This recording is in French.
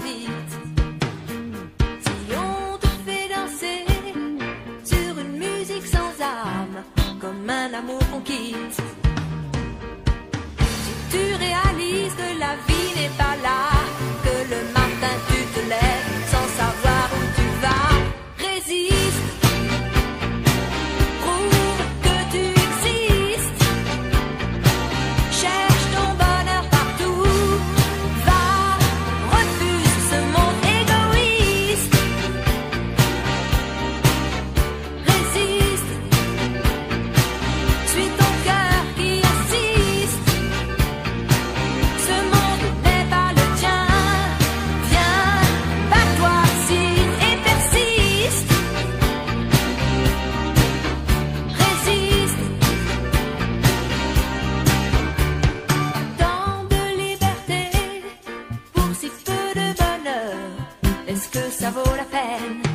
parasite. Si on te fait danser sur une musique sans âme, comme un amour qu'on quitte, si tu réalises que la vie n'est pas là, que le matin tu te lèves sans savoir où tu vas, résiste, prouve que tu existes, cherche ton bonheur partout, va, refuse ce monde égoïste, résiste, suis ton cœur qui insiste, ce monde n'est pas le tien, viens, bats-toi, signe et persiste, résiste, tant de liberté pour si peu de bonheur, est-ce que ça vaut la peine?